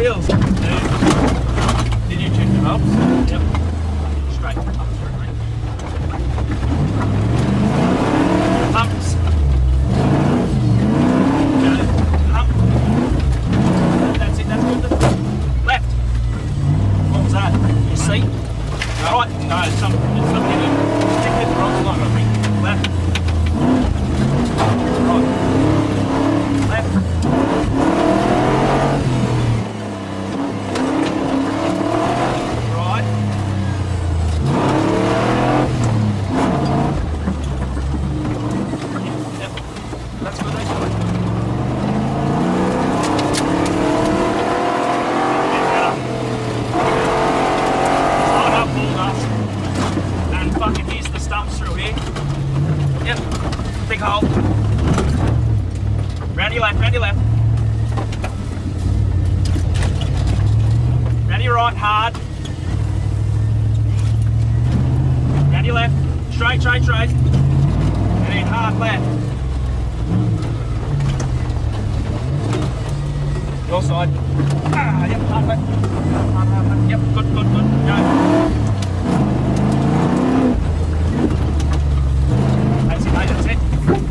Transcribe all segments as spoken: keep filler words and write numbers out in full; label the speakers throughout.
Speaker 1: wheels. Did you check them out? Yep. Straight up through, mate. Humps. Go. Hump. That's it, that's good. Left. What was that? Your seat? Right. No, it's some, it's something in it. Stick with the wrong line, I think. Left. Right. Left. Right. Yep. That's good, that's good. Start up, pull us. And fucking use the stumps through here. Yep. Big hole. Round your left, round your left. Round your right, hard. Round your left. Straight, straight, straight. And then hard left. Your side. Ah, yep, hard left. Hard, hard left. Yep, good, good, good. Go. That's it, mate, that's it.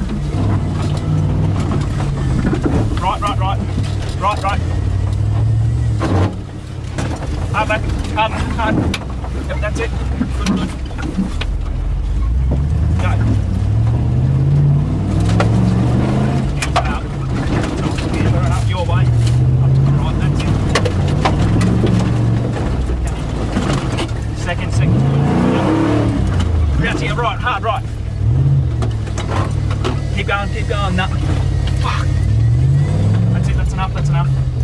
Speaker 1: Right, right, right. Right, right. Hard back. Hard, hard. Yep, that's it. Good, good. Go. Heels out. Heels are up your way. Up to the right, that's it. Second, second. Round to your right, hard right. Keep going, keep going. No. Fuck. That's it, that's enough, that's enough.